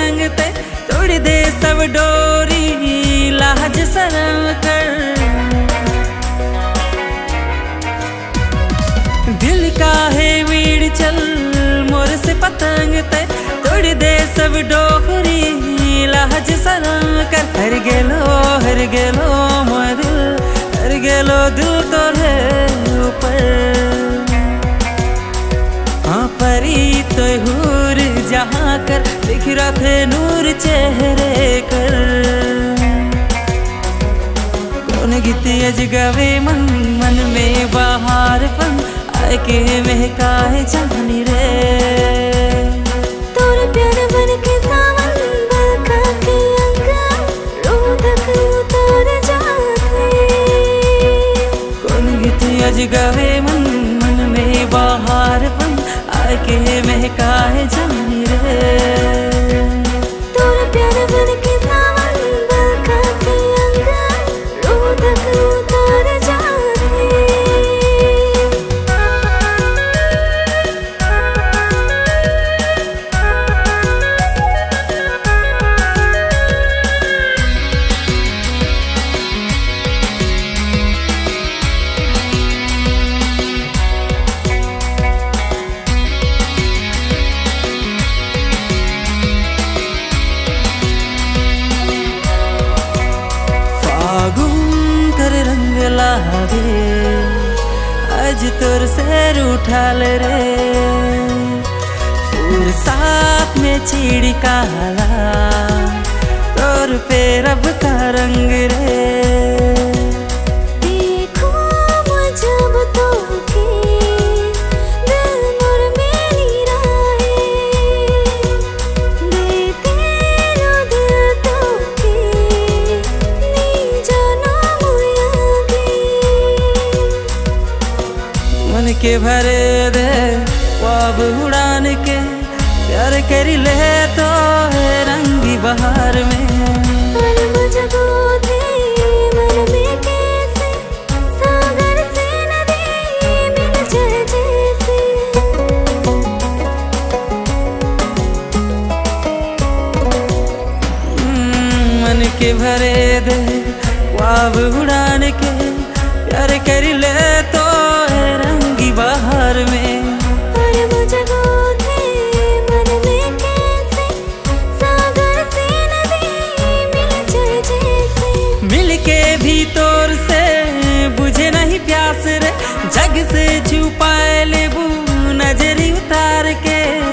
पतंग ते तोड़ दे सब डोरी लाज शर्म कर। दिल का है वीड़ चल मोर से पतंग ते तोड़ दे सब डोरी लाज शर्म कर। हर गेलो मोर दिल हर गेलो दिल तोरे ऊपर। हाँ परी तो हूर जहाँ कर बिखरा थे नूर चेहरे कर। कौन गीत अज गवे मन मन में बाहर पन आए के महकाए जानी रे। तोरे प्यार बन के सावन बरखा के अंगा रोदक उतर जाते। कौन गीत अज गवे मन मन में बाहर पन आए के महकाए जानी रे। तोरे प्यार बन के सावन बरखा के अंगा रोदक उतर जाते। रंग लागे आज तोर सैर उठाल रे। साथ में चिड़ी काला तोर पे रब का रंग रे। देखो जब तो के दिल मोर मेरी राहे देते रो दिल तो के नी जाना मन के भरे दे ख्वाब उड़ान के प्यार करी ले तो है रंगी बहार में। जगो थे मन में कैसे सागर से नदी मिल जाए जैसे। मन के भरे दे ख्वाब उड़ान के प्यार करी ले तो है रंगी बहार में। जगो थे मन में कैसे सागर से नदी मिल जाए जैसे। मिल के भी तोर से बुझे नहीं प्यास रे जग से छुपाए लेबू नजरी उतार के।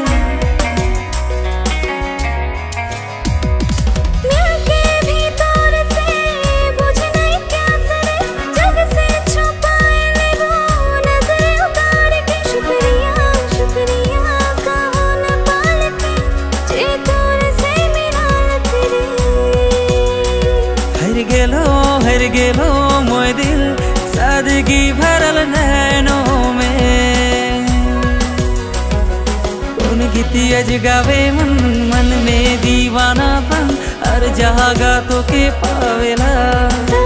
हर गेलो मोय दिल सादगी भरल नैनों में। कौन गीत अज गावे मन मन में दीवानापन हर जगह तो के पावेला।